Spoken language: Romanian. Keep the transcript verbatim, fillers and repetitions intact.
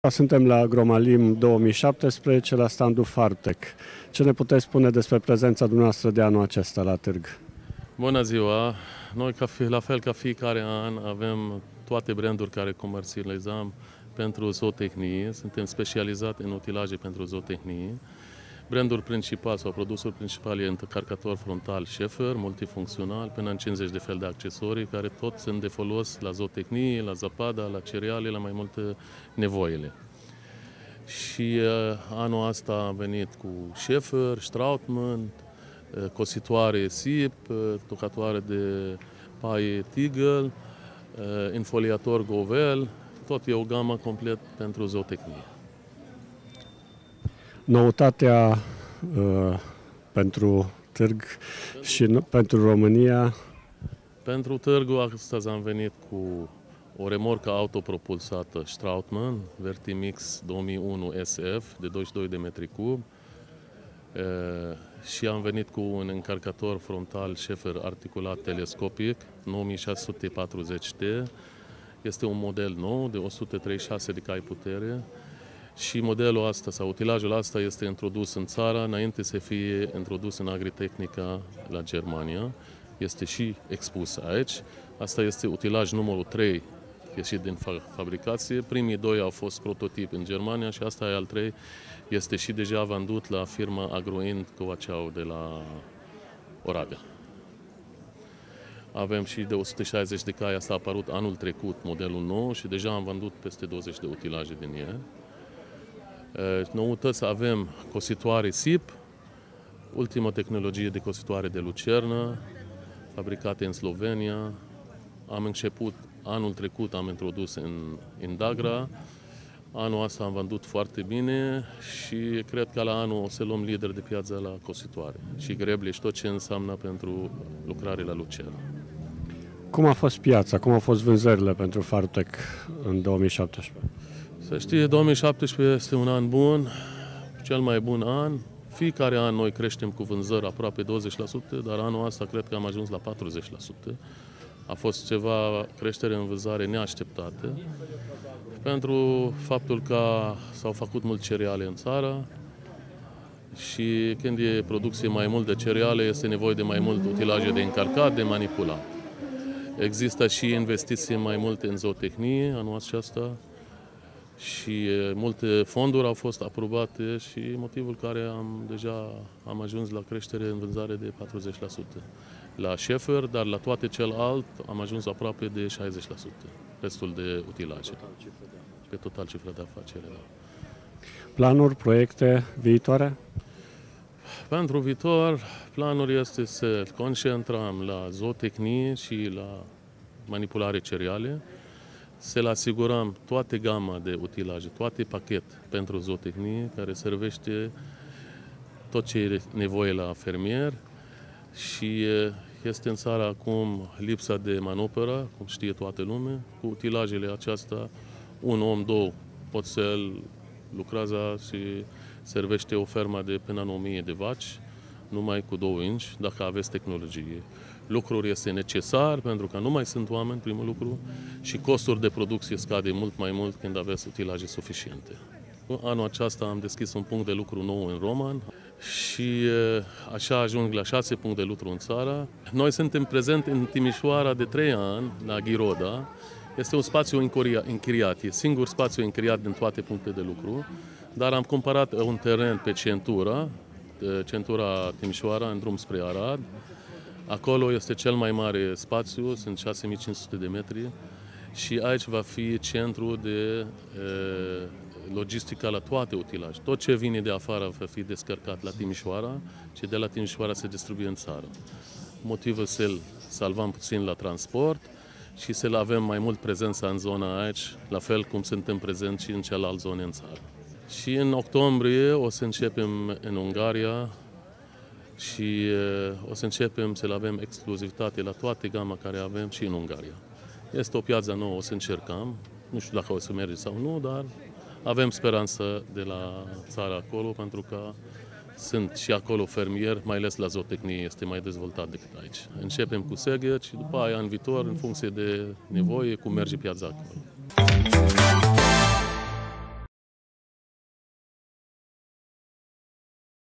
Suntem la Agromalim două mii șaptesprezece, la standul Fartec. Ce ne puteți spune despre prezența dumneavoastră de anul acesta la târg? Bună ziua! Noi, ca fi, la fel ca fiecare an, avem toate branduri care comercializăm pentru zootehnie. Suntem specializați în utilaje pentru zootehnie. Brandul principal sau produsul principal e încărcător frontal Schaefer, multifuncțional, până în cincizeci de fel de accesorii, care tot sunt de folos la zootehnie, la zăpadă, la cereale, la mai multe nevoile. Și uh, anul ăsta am venit cu Schaefer, Strautmann, uh, cositoare Sip, uh, tocatoare de paie Tigel, uh, infoliator Govel, tot e o gamă complet pentru zootehnie. Noutatea uh, pentru târg și pentru România? Pentru târgul astăzi am venit cu o remorcă autopropulsată Strautmann, Vertimix două mii unu S F de douăzeci și doi de metri cub e, și am venit cu un încărcător frontal Schaefer articulat telescopic nouă mii șase sute patruzeci T. Este un model nou de o sută treizeci și șase de cai putere și modelul ăsta sau utilajul ăsta este introdus în țară înainte să fie introdus în Agritechnica la Germania. Este și expus aici. Asta este utilaj numărul trei ieșit din fabricație. Primii doi au fost prototip în Germania și asta e al trei. Este și deja vândut la firma Agroind Covaceau de la Oradea. Avem și de o sută șaizeci de cai, asta a apărut anul trecut, modelul nou, și deja am vândut peste douăzeci de utilaje din el. Noutăți avem cositoare Sip, ultima tehnologie de cositoare de lucernă, fabricate în Slovenia. Am început, anul trecut am introdus în, în Dagra, anul ăsta am vândut foarte bine și cred că la anul o să luăm lider de piață la cositoare și greble și tot ce înseamnă pentru lucrare la lucernă. Cum a fost piața? Cum au fost vânzările pentru Fartec în două mii șaptesprezece? Să știi, două mii șaptesprezece este un an bun, cel mai bun an. Fiecare an noi creștem cu vânzări aproape douăzeci la sută, dar anul ăsta cred că am ajuns la patruzeci la sută. A fost ceva creștere în vânzare neașteptată, pentru faptul că s-au făcut mult cereale în țară și când e producție mai mult de cereale, este nevoie de mai mult utilaje de încărcat, de manipulat. Există și investiții mai multe în zootehnie anul acesta și multe fonduri au fost aprobate și motivul care am deja am ajuns la creștere în vânzare de patruzeci la sută. La Schaefer, dar la toate celălalt am ajuns aproape de șaizeci la sută, restul de utilaje. Pe total cifra de afacere, da. Planuri, proiecte viitoare? Pentru viitor, planul este să concentrăm la zootehnie și la manipulare cereale, să le asigurăm toate gama de utilaje, toate pachet pentru zootehnie, care servește tot ce e nevoie la fermier și este în țară acum lipsa de manoperă, cum știe toată lumea, cu utilajele acestea, un om, două, pot să lucrează și servește o fermă de până în o mie de vaci, numai cu două inci, dacă aveți tehnologie. Lucrul este necesar pentru că nu mai sunt oameni, primul lucru, și costuri de producție scade mult mai mult când aveți utilaje suficiente. Anul acesta am deschis un punct de lucru nou în Roman și așa ajung la șase puncte de lucru în țară. Noi suntem prezenți în Timișoara de trei ani, la Ghiroda. Este un spațiu închiriat, e singur spațiu închiriat din toate punctele de lucru, dar am cumpărat un teren pe centura, centura Timișoara, în drum spre Arad. Acolo este cel mai mare spațiu, sunt șase mii cinci sute de metri și aici va fi centru de e, logistică la toate utilaje. Tot ce vine de afară va fi descărcat la Timișoara și de la Timișoara se distribuie în țară. Motivul să-l salvăm puțin la transport și să-l avem mai mult prezența în zona aici, la fel cum suntem prezenți și în celelalte zone în țară. Și în octombrie o să începem în Ungaria și o să începem să avem exclusivitate la toate gama care avem și în Ungaria. Este o piață nouă, o să încercăm, nu știu dacă o să merge sau nu, dar avem speranță de la țară acolo, pentru că sunt și acolo fermieri, mai ales la zootehnie este mai dezvoltat decât aici. Începem cu Szeged și după aia, în viitor, în funcție de nevoie, cum merge piața acolo.